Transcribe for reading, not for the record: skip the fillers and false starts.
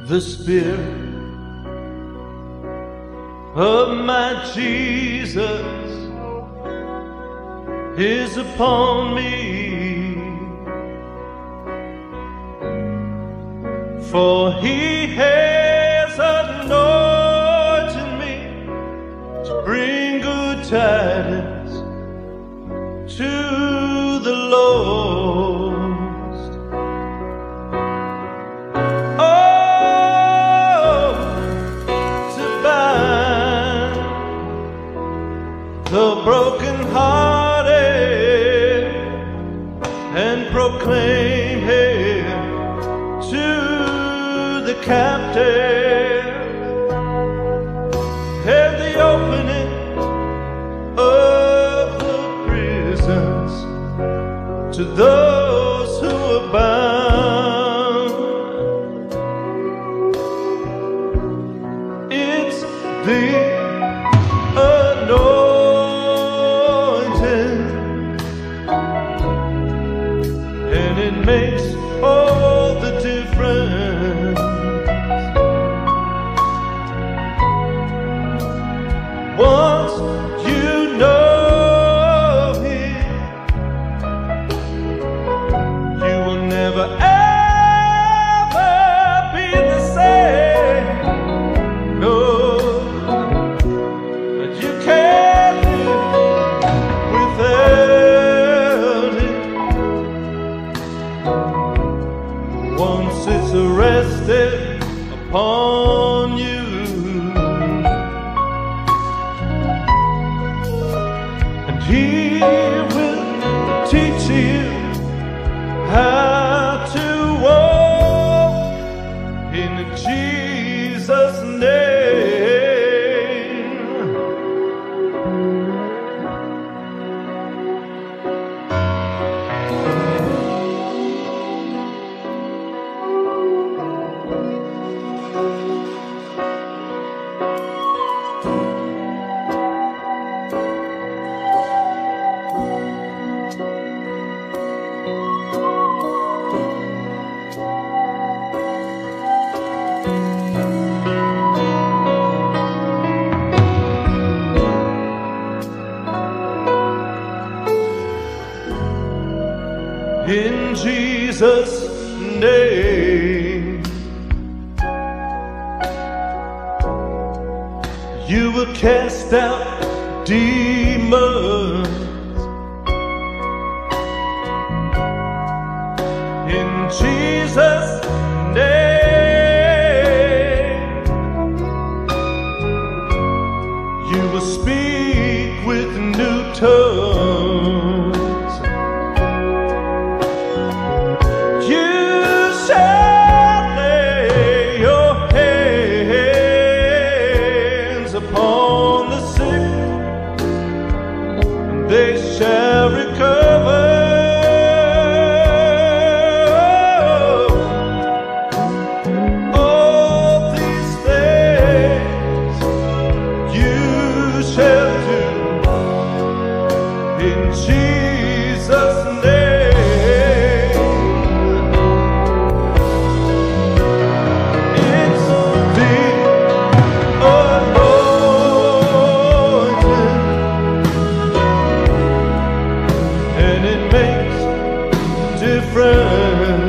The Spirit of my Jesus is upon me, for He has anointed me to bring good tidings to the lost. The broken-hearted and proclaim Him to the captive, and the opening of the prisons to those who are bound. It's the and it makes all the difference. Once you know Him, you will never ever be the same. No, but you can't live without it. Once it's arrested upon you, and He will teach you how to walk in Jesus' name. In Jesus' name, you will cast out demons. In Jesus' name, you will speak with new tongues. Upon the sick, and they shall recover. All these things you shall do in Jesus' name. It's the and it makes difference.